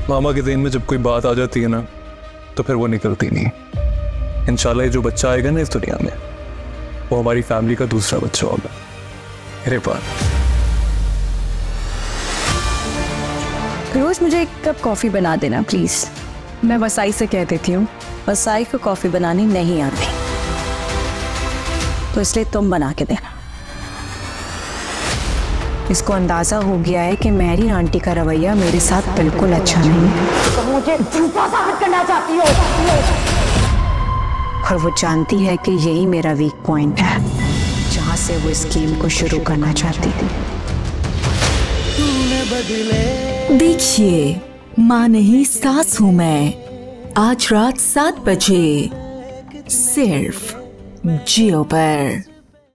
मामा के ज़हन में जब कोई बात आ जाती है ना तो फिर वो निकलती नहीं। इंशाल्लाह ये जो बच्चा आएगा ना इस दुनिया में वो हमारी फैमिली का दूसरा बच्चा होगा। मेरे पास रोज मुझे एक कप कॉफी बना देना प्लीज। मैं वसाई से कह देती हूँ। वसाई को कॉफी बनानी नहीं आती तो इसलिए तुम बना के देना। इसको अंदाजा हो गया है कि मैरी आंटी का रवैया मेरे साथ बिल्कुल अच्छा नहीं है। तो मुझे झूठा साबित करना चाहती हो। और वो जानती है कि यही मेरा वीक पॉइंट है जहाँ से वो इस गेम को शुरू करना चाहती थी। देखिए माँ नहीं सास हूँ मैं, आज रात 7 बजे सिर्फ जियो पर।